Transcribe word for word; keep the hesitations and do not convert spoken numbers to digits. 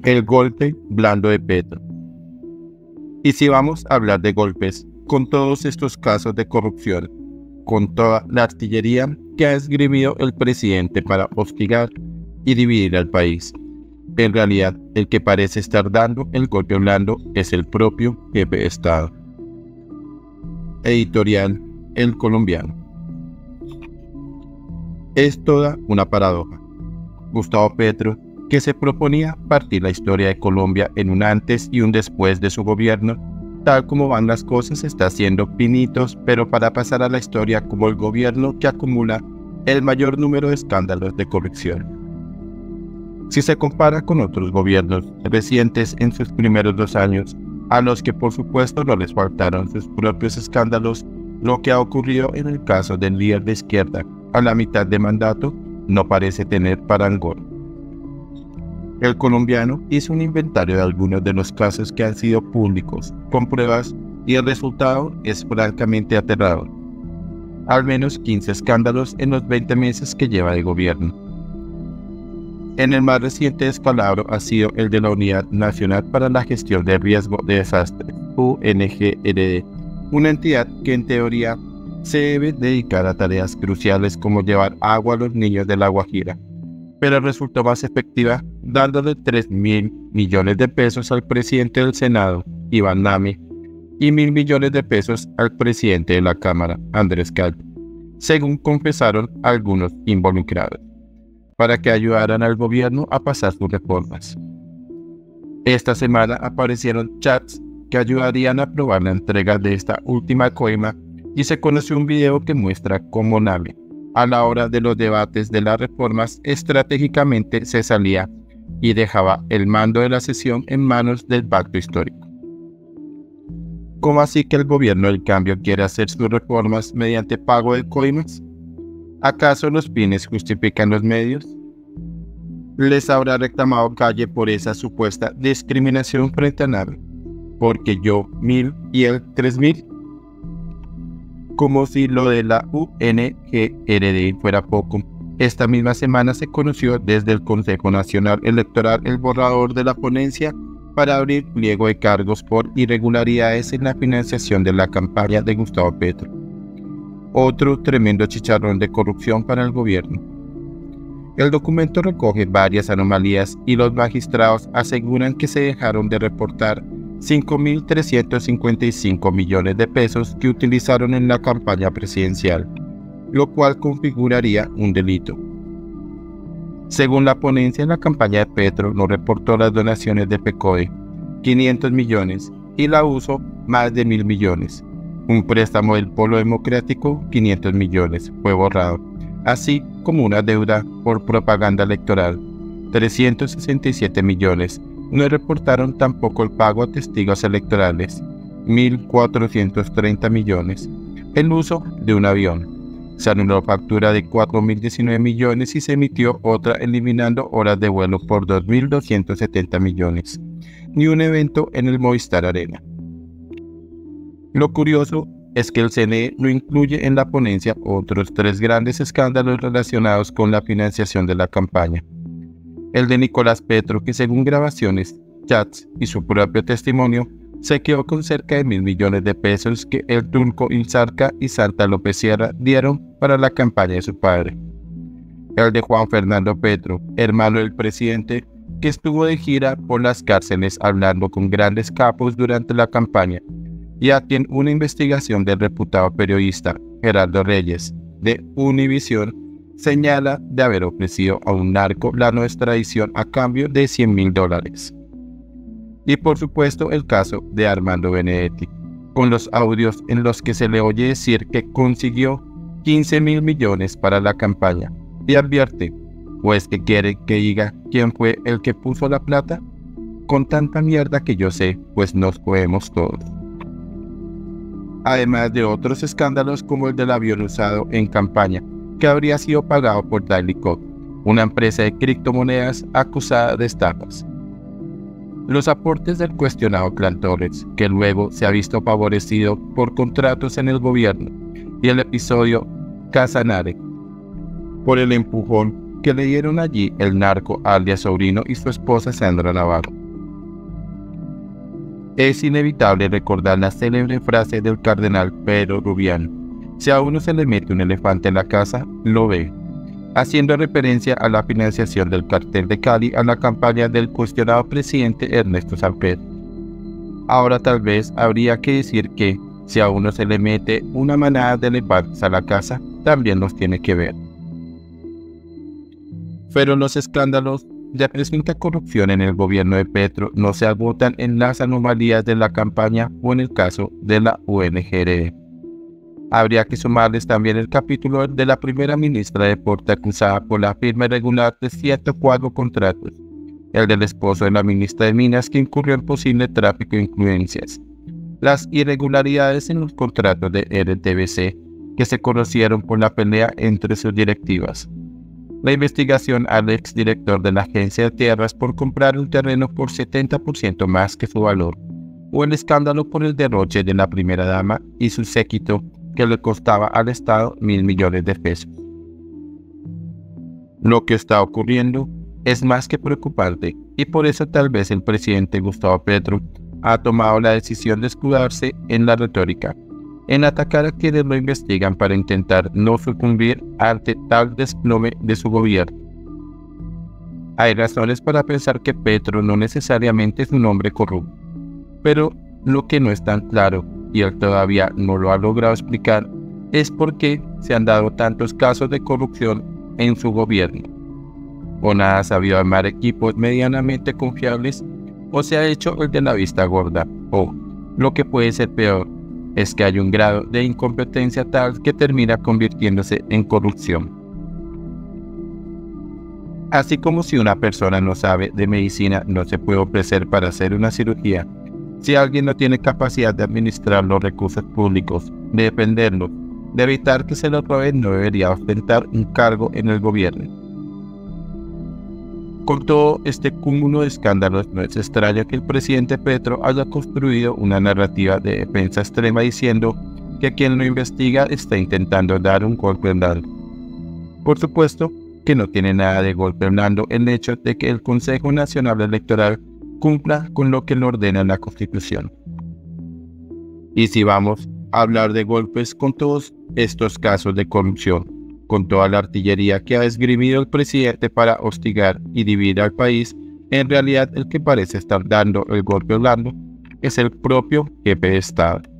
El golpe blando de Petro. Y si vamos a hablar de golpes, con todos estos casos de corrupción, con toda la artillería que ha esgrimido el presidente para hostigar y dividir al país, en realidad el que parece estar dando el golpe blando es el propio jefe de Estado. Editorial El Colombiano. Es toda una paradoja. Gustavo Petro, que se proponía partir la historia de Colombia en un antes y un después de su gobierno, tal como van las cosas está haciendo pinitos, pero para pasar a la historia como el gobierno que acumula el mayor número de escándalos de corrupción. Si se compara con otros gobiernos recientes en sus primeros dos años, a los que por supuesto no les faltaron sus propios escándalos, lo que ha ocurrido en el caso del líder de izquierda a la mitad de mandato no parece tener parangón. El Colombiano hizo un inventario de algunos de los casos que han sido públicos, con pruebas, y el resultado es francamente aterrador. Al menos quince escándalos en los veinte meses que lleva de gobierno. En el más reciente descalabro ha sido el de la Unidad Nacional para la Gestión de Riesgo de Desastres, U N G R D, una entidad que en teoría se debe dedicar a tareas cruciales como llevar agua a los niños de La Guajira, pero resultó más efectiva dándole tres mil millones de pesos al presidente del Senado, Iván Nami, y mil millones de pesos al presidente de la Cámara, Andrés Calle, según confesaron algunos involucrados, para que ayudaran al gobierno a pasar sus reformas. Esta semana aparecieron chats que ayudarían a aprobar la entrega de esta última coima y se conoció un video que muestra cómo Nami, a la hora de los debates de las reformas, estratégicamente se salía y dejaba el mando de la sesión en manos del pacto histórico. ¿Cómo así que el gobierno del cambio quiere hacer sus reformas mediante pago de coimas? ¿Acaso los fines justifican los medios? ¿Les habrá reclamado Calle por esa supuesta discriminación frente a Nami? Porque yo mil y él tres mil. Como si lo de la U N G R D fuera poco, esta misma semana se conoció desde el Consejo Nacional Electoral el borrador de la ponencia para abrir pliego de cargos por irregularidades en la financiación de la campaña de Gustavo Petro. Otro tremendo chicharrón de corrupción para el gobierno. El documento recoge varias anomalías y los magistrados aseguran que se dejaron de reportar cinco mil trescientos cincuenta y cinco millones de pesos que utilizaron en la campaña presidencial, lo cual configuraría un delito. Según la ponencia, la campaña de Petro no reportó las donaciones de PECODE, quinientos millones, y la USO, más de mil millones. Un préstamo del Polo Democrático, quinientos millones, fue borrado, así como una deuda por propaganda electoral, trescientos sesenta y siete millones. No reportaron tampoco el pago a testigos electorales, mil cuatrocientos treinta millones, el uso de un avión. Se anuló factura de cuatro mil diecinueve millones y se emitió otra eliminando horas de vuelo por dos mil doscientos setenta millones, ni un evento en el Movistar Arena. Lo curioso es que el C N E no incluye en la ponencia otros tres grandes escándalos relacionados con la financiación de la campaña. El de Nicolás Petro, que según grabaciones, chats y su propio testimonio, se quedó con cerca de mil millones de pesos que el turco Inzarca y Santa López Sierra dieron para la campaña de su padre. El de Juan Fernando Petro, hermano del presidente, que estuvo de gira por las cárceles hablando con grandes capos durante la campaña, y a quien una investigación del reputado periodista Gerardo Reyes, de Univisión, señala de haber ofrecido a un narco la no extradición a cambio de cien mil dólares. Y por supuesto el caso de Armando Benedetti, con los audios en los que se le oye decir que consiguió quince mil millones para la campaña, y advierte, pues que quiere que diga quién fue el que puso la plata, con tanta mierda que yo sé, pues nos podemos todos. Además de otros escándalos como el del avión usado en campaña, que habría sido pagado por Daily Code, una empresa de criptomonedas acusada de estafas. Los aportes del cuestionado Clan Torres, que luego se ha visto favorecido por contratos en el gobierno, y el episodio Casanare, por el empujón que le dieron allí el narco alias Sobrino y su esposa Sandra Navarro. Es inevitable recordar la célebre frase del cardenal Pedro Rubiano: si a uno se le mete un elefante en la casa, lo ve, haciendo referencia a la financiación del cartel de Cali a la campaña del cuestionado presidente Ernesto Samper. Ahora tal vez habría que decir que, si a uno se le mete una manada de elefantes a la casa, también los tiene que ver. Pero los escándalos de presunta corrupción en el gobierno de Petro no se agotan en las anomalías de la campaña o en el caso de la U N G R E. Habría que sumarles también el capítulo de la primera ministra de Deporte acusada por la firma irregular de ciento cuatro contratos, el del esposo de la ministra de Minas que incurrió en posible tráfico de influencias, las irregularidades en los contratos de R T B C que se conocieron por la pelea entre sus directivas, la investigación al exdirector de la Agencia de Tierras por comprar un terreno por setenta por ciento más que su valor, o el escándalo por el derroche de la primera dama y su séquito que le costaba al Estado mil millones de pesos. Lo que está ocurriendo es más que preocupante y por eso tal vez el presidente Gustavo Petro ha tomado la decisión de escudarse en la retórica, en atacar a quienes lo investigan para intentar no sucumbir ante tal desplome de su gobierno. Hay razones para pensar que Petro no necesariamente es un hombre corrupto, pero lo que no es tan claro, y él todavía no lo ha logrado explicar, es por qué se han dado tantos casos de corrupción en su gobierno. O nada ha sabido armar equipos medianamente confiables, o se ha hecho el de la vista gorda, o, lo que puede ser peor, es que hay un grado de incompetencia tal que termina convirtiéndose en corrupción. Así como si una persona no sabe de medicina no se puede ofrecer para hacer una cirugía, si alguien no tiene capacidad de administrar los recursos públicos, de defenderlos, de evitar que se lo roben, no debería ostentar un cargo en el gobierno. Con todo este cúmulo de escándalos, no es extraño que el presidente Petro haya construido una narrativa de defensa extrema diciendo que quien lo investiga está intentando dar un golpe blando. Por supuesto que no tiene nada de golpe blando el hecho de que el Consejo Nacional Electoral cumpla con lo que le ordena la Constitución. Y si vamos a hablar de golpes con todos estos casos de corrupción, con toda la artillería que ha esgrimido el presidente para hostigar y dividir al país, en realidad el que parece estar dando el golpe blando es el propio jefe de Estado.